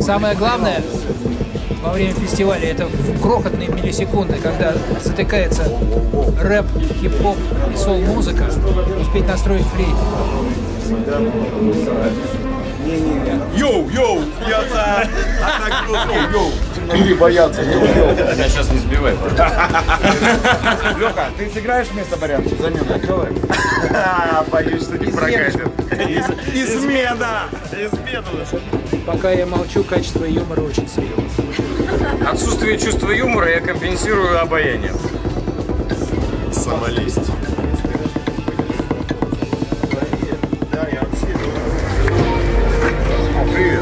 Самое главное во время фестиваля это в крохотные миллисекунды, когда затыкается рэп, хип-хоп и сол-музыка, успеть настроить флейту. Йоу, смеется! Йоу, темноты боятся, Меня сейчас не сбивай, Лёха, ты сыграешь вместо Барянки? Замена делаем? Боюсь, что не прокатит. Измена! Пока я молчу, качество юмора очень серьезно. Отсутствие чувства юмора я компенсирую обаянием. Самолесть. Привет.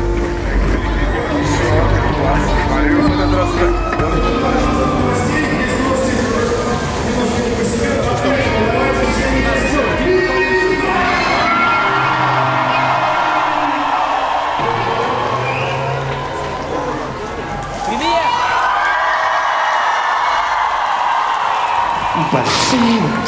Привет! Большие